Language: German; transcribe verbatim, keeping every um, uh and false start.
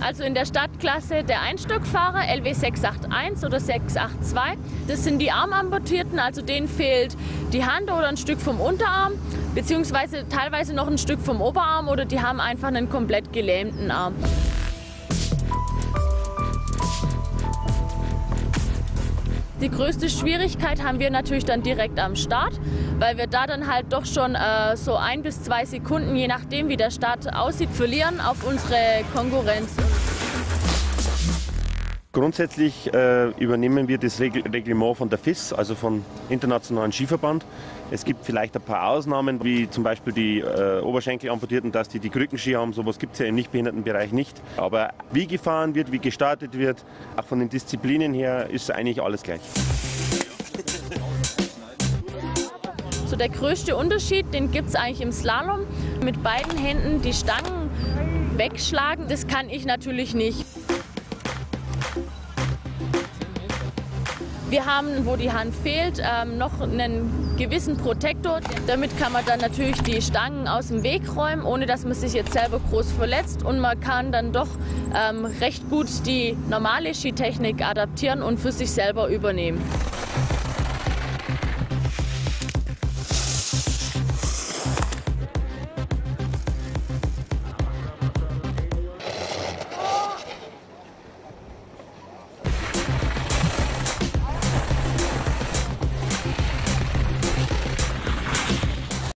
Also in der Startklasse der Einstockfahrer L W sechs acht eins oder sechs acht zwei. Das sind die Armamputierten, also denen fehlt die Hand oder ein Stück vom Unterarm, beziehungsweise teilweise noch ein Stück vom Oberarm oder die haben einfach einen komplett gelähmten Arm. Die größte Schwierigkeit haben wir natürlich dann direkt am Start, weil wir da dann halt doch schon äh, so ein bis zwei Sekunden, je nachdem wie der Start aussieht, verlieren auf unsere Konkurrenz. Grundsätzlich äh, übernehmen wir das Regl Reglement von der F I S, also vom Internationalen Skiverband. Es gibt vielleicht ein paar Ausnahmen, wie zum Beispiel die äh, Oberschenkelamputierten, dass die die Krückenski haben. Sowas gibt es ja im Nichtbehindertenbereich nicht. Aber wie gefahren wird, wie gestartet wird, auch von den Disziplinen her, ist eigentlich alles gleich. So der größte Unterschied, den gibt es eigentlich im Slalom. Mit beiden Händen die Stangen wegschlagen, das kann ich natürlich nicht. Wir haben, wo die Hand fehlt, ähm, noch einen gewissen Protektor. Damit kann man dann natürlich die Stangen aus dem Weg räumen, ohne dass man sich jetzt selber groß verletzt. Und man kann dann doch ähm, recht gut die normale Skitechnik adaptieren und für sich selber übernehmen.